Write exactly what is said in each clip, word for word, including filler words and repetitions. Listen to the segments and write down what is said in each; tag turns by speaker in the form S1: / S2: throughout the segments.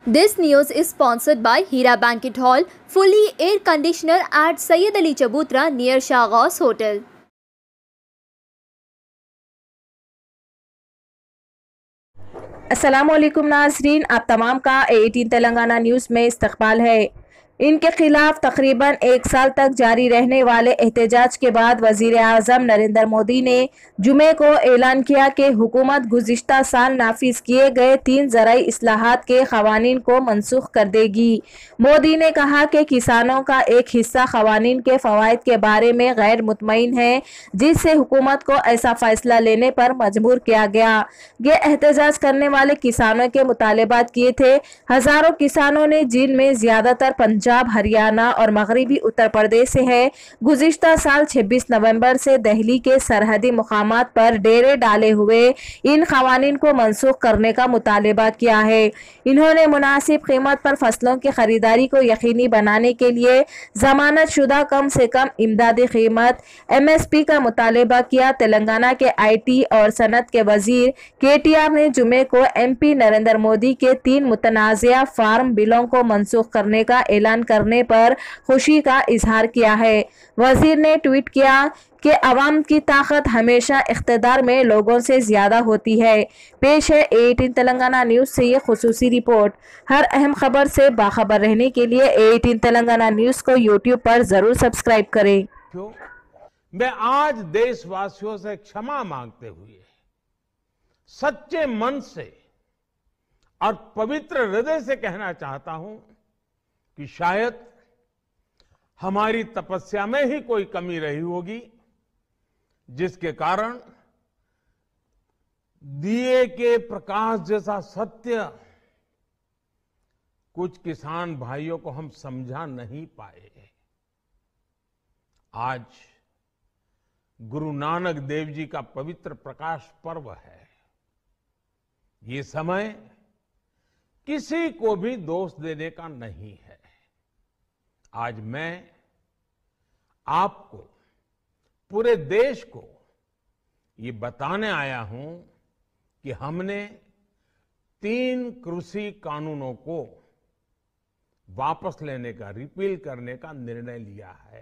S1: This news is sponsored by Hira Banquet Hall, fully air conditioner at Sayyid Ali Chabutra near Shahghaus Hotel.
S2: अस्सलामुअलैकुम नाज़रीन, आप तमाम का अठारह तेलंगाना न्यूज़ में इस्तकबाल है। इनके खिलाफ तकरीबन एक साल तक जारी रहने वाले एहतजाज के बाद वज़ीर आज़म नरेंद्र मोदी ने जुमे को ऐलान किया कि हुकूमत गुज़िश्ता साल नाफिज किए गए तीन ज़राई इस्लाहात के क़वानीन को मनसूख कर देगी। मोदी ने कहा कि किसानों का एक हिस्सा क़वानीन के फ़वाइद के बारे में गैर मुतमईन है, जिससे हुकूमत को ऐसा फ़ैसला लेने पर मजबूर किया गया। ये एहतजाज करने वाले किसानों के मुतालबात किए थे। हज़ारों किसानों ने, जिनमें ज़्यादातर पंजाब, हरियाणा और मगरबी उत्तर प्रदेश से है, गुज़िश्ता साल छब्बीस नवंबर से दिल्ली के सरहदी मुकामात पर डेरे डाले हुए इन क़वानीन को मनसूख करने का मुतालबा किया है। इन्होंने मुनासिब कीमत पर फसलों की खरीदारी को यकीनी बनाने के लिए जमानत शुदा कम से कम इमदादी कीमत एम एस पी का मुतालबा किया। तेलंगाना के आई टी और सनत के वजीर के टी आर ने जुमे को एम पी नरेंद्र मोदी के तीन मुतनाज़िया फार्म बिलों को मनसूख करने का ऐलान करने पर खुशी का इजहार किया है। वजीर ने ट्वीट किया कि अवाम की ताकत हमेशा इख्तिदार में लोगों से ज्यादा होती है। पेश है अठारह तेलंगाना न्यूज़ से ये खुसूसी रिपोर्ट। हर अहम खबर से बाखबर रहने के लिए अठारह तेलंगाना न्यूज़ को यूट्यूब पर जरूर सब्सक्राइब करें।
S3: मैं आज देशवासियों से क्षमा मांगते हुए सच्चे मन से और पवित्र हृदय से कहना चाहता हूं कि शायद हमारी तपस्या में ही कोई कमी रही होगी, जिसके कारण दिए के प्रकाश जैसा सत्य कुछ किसान भाइयों को हम समझा नहीं पाए। आज गुरु नानक देव जी का पवित्र प्रकाश पर्व है। ये समय किसी को भी दोष देने का नहीं है। आज मैं आपको, पूरे देश को ये बताने आया हूं कि हमने तीन कृषि कानूनों को वापस लेने का, रिपील करने का निर्णय लिया है।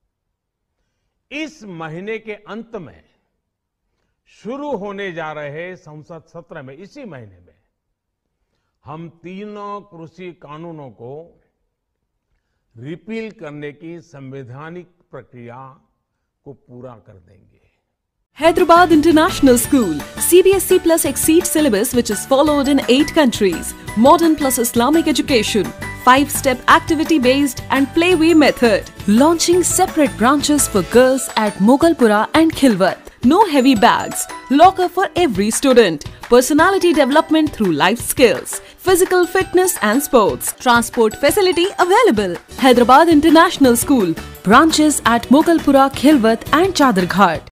S3: इस महीने के अंत में शुरू होने जा रहे संसद सत्र में, इसी महीने में हम तीनों कृषि कानूनों को रिपील करने की संवैधानिक प्रक्रिया को पूरा कर देंगे।
S4: Hyderabad International School, C B S E plus exceed syllabus which is followed in eight countries, modern plus Islamic education, five-step activity-based and play-way method, launching separate branches for girls at Mogalpura and Khilwat. No heavy bags, locker for every student, personality development through life skills, physical fitness and sports, transport facility available. Hyderabad International School, branches at Mogalpura, Khilwat and Chadarghat.